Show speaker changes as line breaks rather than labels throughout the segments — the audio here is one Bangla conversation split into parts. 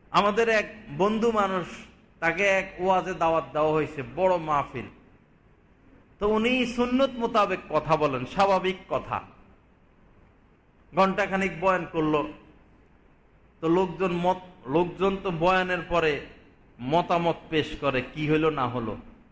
আমাদের এক বন্ধু মানুষ, তাকে এক ওয়াজে দাওয়াত দেওয়া হয়েছে, বড় মাহফিল। তো উনি সুন্নত মোতাবেক কথা বলেন, স্বাভাবিক কথা। ঘন্টাখানিক বয়ান করলো। তো লোকজন তো বয়ানের পরে মতামত পেশ করে, কি হলো না হলো।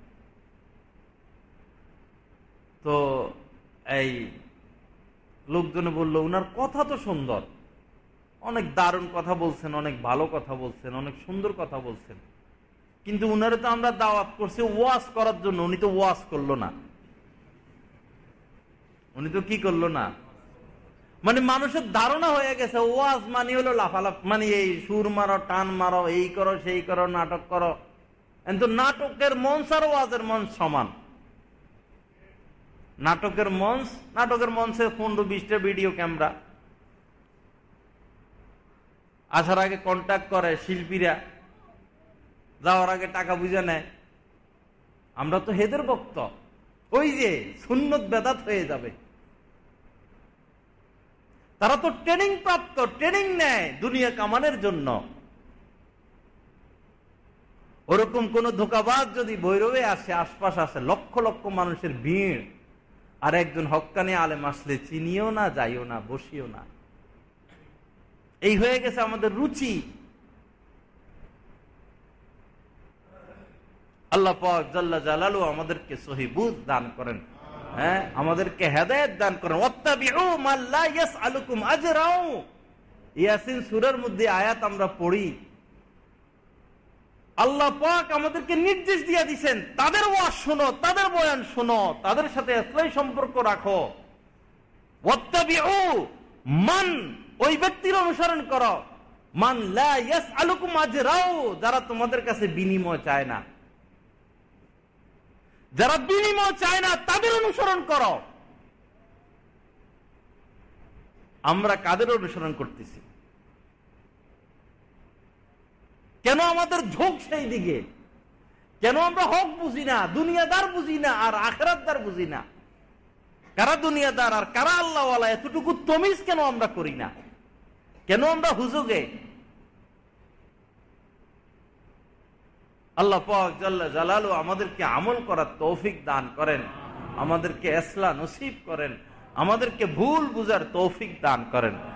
তো এই লোকজনে বললো, উনার কথা তো সুন্দর, অনেক দারুণ কথা বলছেন, অনেক ভালো কথা বলছেন, অনেক সুন্দর কথা বলছেন, কিন্তু উনারে তো আমরা দাওয়াত করছি ওয়াজ করার জন্য, উনি তো ওয়াজ করলো না। উনি তো কি করলো না, মানে মানুষের ধারণা হয়ে গেছে ওয়াজ মানে হলো লাফালাফ, মানে এই সুর মারো, টান মারো, এই করো সেই করো, নাটক করো। কিন্তু নাটকের মঞ্চ আর ওয়াজের মঞ্চ সমান। নাটকের মঞ্চে 15-20টা ভিডিও ক্যামেরা, আসার আগে কন্ট্যাক্ট করে শিল্পীরা, যাওয়ার আগে টাকা বুঝে নেয়। আমরা তো হেদের ভক্ত, ওই যে সুন্নত বেদাত হয়ে যাবে। তারা তো ট্রেনিং প্রাপ্ত, ট্রেনিং নেয় দুনিয়া কামানোর জন্য। ওরকম কোন ধোঁকাবাজ যদি ভৈরবে আসে, আশপাশ আসে, লক্ষ লক্ষ মানুষের ভিড়, আর একজন হক্কানি আলেম আসলে চিনিও না, যাইও না, বসিও না। এই হয়ে গেছে আমাদের রুচি। আল্লাহ পাক জাল্লা জালালু আমাদেরকে সহি বুঝ দান করেন, হ্যাঁ, আমাদেরকে হেদায়েত দান করেন। ওয়াত্তাবিউ মা লা ইয়াসআলুকুম আজরাউ। ইয়াসিন সূরার মধ্যে আয়াত আমরা পড়ি, আল্লাহ পাক আমাদেরকে নির্দেশ দিয়ে দিবেন, তাদের ওয়াজ শোনো, তাদের বয়ান শোনো, তাদের সাথে ইসলামী সম্পর্ক রাখো। ওয়াত্তাবিউ মান, ওই ব্যক্তির অনুসরণ করো, মান লা ইয়াসআলুকুম আজরাউ, যারা তোমাদের কাছে বিনিময় চায় না। যারা বিনিময় চায় না তাদের অনুসরণ করো। আমরা কাদের অনুসরণ করতেছি? কেন আমাদের ঝোঁক সেই দিকে? কেন আমরা হক বুঝি না, দুনিয়াদার বুঝি না, আর আখিরাতদার বুঝি না? কারা দুনিয়াদার আর কারা আল্লাহওয়ালা, এতটুকু তমিজ কেন আমরা করি না? কেন আমরা হুজুগে? আল্লাহ পাক জাল্লা জালালু আমাদেরকে আমল করার তৌফিক দান করেন, আমাদেরকে ইসলাহ নসিব করেন, আমাদেরকে ভুল বুঝার তৌফিক দান করেন।